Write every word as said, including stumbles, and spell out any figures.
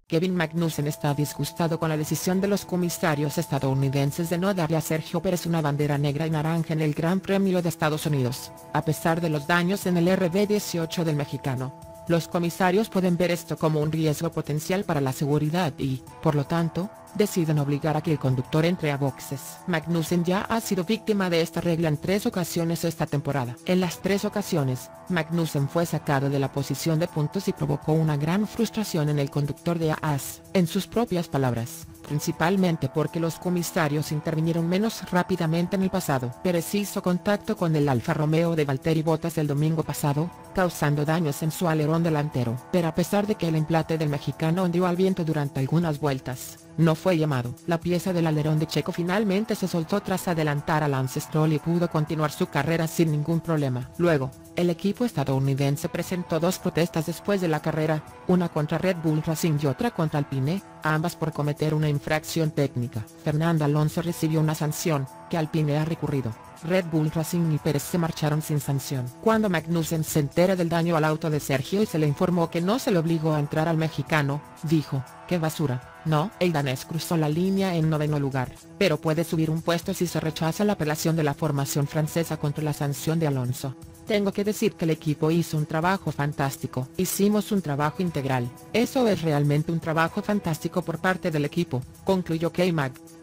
Kevin Magnussen está disgustado con la decisión de los comisarios estadounidenses de no darle a Sergio Pérez una bandera negra y naranja en el Gran Premio de Estados Unidos, a pesar de los daños en el R B dieciocho del mexicano. Los comisarios pueden ver esto como un riesgo potencial para la seguridad y, por lo tanto, deciden obligar a que el conductor entre a boxes. Magnussen ya ha sido víctima de esta regla en tres ocasiones esta temporada. En las tres ocasiones, Magnussen fue sacado de la posición de puntos y provocó una gran frustración en el conductor de Haas, en sus propias palabras, principalmente porque los comisarios intervinieron menos rápidamente en el pasado. Pérez hizo contacto con el Alfa Romeo de Valtteri Bottas el domingo pasado, causando daños en su alerón delantero. Pero a pesar de que el emplate del mexicano ondeó al viento durante algunas vueltas, no fue llamado. La pieza del alerón de Checo finalmente se soltó tras adelantar a Lance Stroll y pudo continuar su carrera sin ningún problema. Luego, el equipo estadounidense presentó dos protestas después de la carrera, una contra Red Bull Racing y otra contra Alpine, ambas por cometer una infracción técnica. Fernando Alonso recibió una sanción, que Alpine ha recurrido. Red Bull Racing y Pérez se marcharon sin sanción. Cuando Magnussen se entera del daño al auto de Sergio y se le informó que no se le obligó a entrar al mexicano, dijo: "¡Qué basura!". No, el danés cruzó la línea en noveno lugar, pero puede subir un puesto si se rechaza la apelación de la formación francesa contra la sanción de Alonso. Tengo que decir que el equipo hizo un trabajo fantástico. Hicimos un trabajo integral. Eso es realmente un trabajo fantástico por parte del equipo, concluyó K-Mag.